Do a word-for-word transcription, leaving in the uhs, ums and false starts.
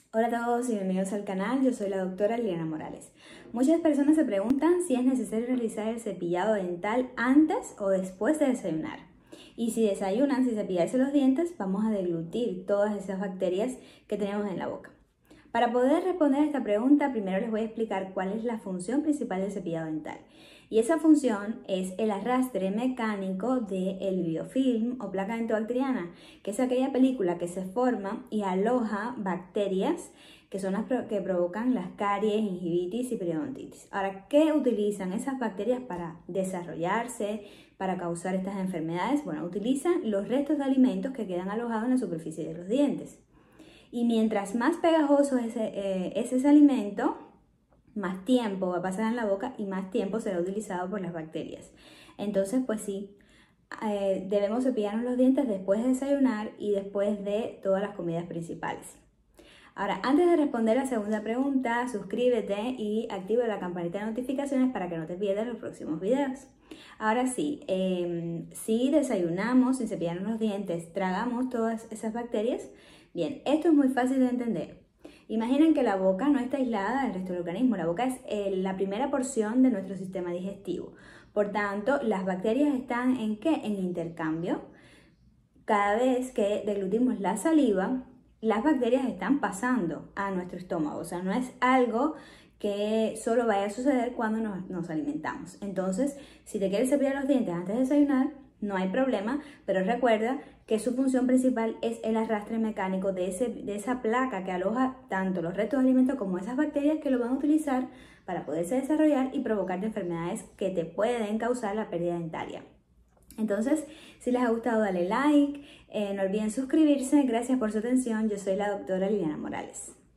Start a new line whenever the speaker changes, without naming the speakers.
Hola a todos y bienvenidos al canal, yo soy la doctora Liliana Morales. Muchas personas se preguntan si es necesario realizar el cepillado dental antes o después de desayunar. Y si desayunan, sin cepillarse los dientes, vamos a deglutir todas esas bacterias que tenemos en la boca. Para poder responder a esta pregunta, primero les voy a explicar cuál es la función principal del cepillado dental. Y esa función es el arrastre mecánico del biofilm o placa dentobacteriana, que es aquella película que se forma y aloja bacterias que son las que provocan las caries, gingivitis y periodontitis. Ahora, ¿qué utilizan esas bacterias para desarrollarse, para causar estas enfermedades? Bueno, utilizan los restos de alimentos que quedan alojados en la superficie de los dientes. Y mientras más pegajoso es ese, eh, es ese alimento, más tiempo va a pasar en la boca y más tiempo será utilizado por las bacterias. Entonces, pues sí, eh, debemos cepillarnos los dientes después de desayunar y después de todas las comidas principales. Ahora, antes de responder la segunda pregunta, suscríbete y activa la campanita de notificaciones para que no te pierdas los próximos videos. Ahora sí, eh, si desayunamos sin cepillarnos los dientes, tragamos todas esas bacterias. Bien, esto es muy fácil de entender. Imaginen que la boca no está aislada del resto del organismo. La boca es eh, la primera porción de nuestro sistema digestivo. Por tanto, las bacterias están ¿en qué? En intercambio. Cada vez que deglutimos la saliva, las bacterias están pasando a nuestro estómago. O sea, no es algo que solo vaya a suceder cuando nos, nos alimentamos. Entonces, si te quieres cepillar los dientes antes de desayunar, no hay problema, pero recuerda que su función principal es el arrastre mecánico de, ese, de esa placa que aloja tanto los restos de alimentos como esas bacterias que lo van a utilizar para poderse desarrollar y provocar enfermedades que te pueden causar la pérdida dentaria. Entonces, si les ha gustado, dale like, eh, no olviden suscribirse. Gracias por su atención. Yo soy la doctora Liliana Morales.